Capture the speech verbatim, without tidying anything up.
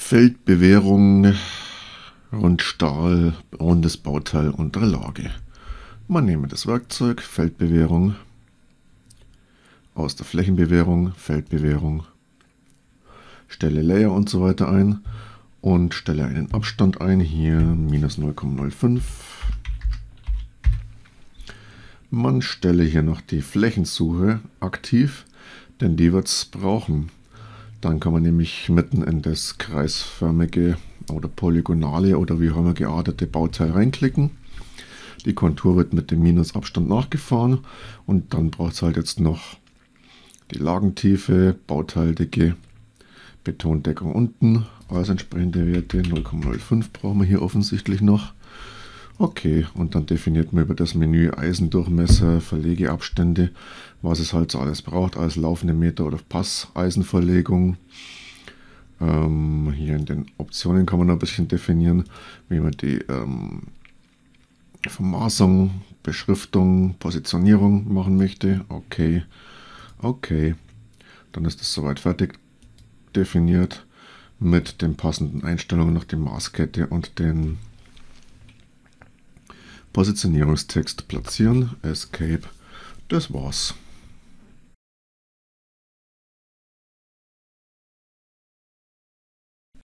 Feldbewehrung, Rundstahl, rundes Bauteil unter Lage. Man nehme das Werkzeug, Feldbewehrung, aus der Flächenbewehrung, Feldbewehrung, stelle Layer und so weiter ein und stelle einen Abstand ein, hier minus null Komma null fünf. Man stelle hier noch die Flächensuche aktiv, denn die wird es brauchen. Dann kann man nämlich mitten in das kreisförmige oder polygonale oder wie auch immer geartete Bauteil reinklicken. Die Kontur wird mit dem Minusabstand nachgefahren und dann braucht es halt jetzt noch die Lagentiefe, Bauteildicke, Betondeckung unten als entsprechende Werte. null Komma null fünf brauchen wir hier offensichtlich noch. Okay, und dann definiert man über das Menü Eisendurchmesser, Verlegeabstände, was es halt so alles braucht, als laufende Meter- oder Passeisenverlegung. Ähm, hier in den Optionen kann man noch ein bisschen definieren, wie man die ähm, Vermaßung, Beschriftung, Positionierung machen möchte. Okay, okay, dann ist das soweit fertig definiert mit den passenden Einstellungen, noch die Maßkette und den Positionierungstext platzieren. Escape. Das war's.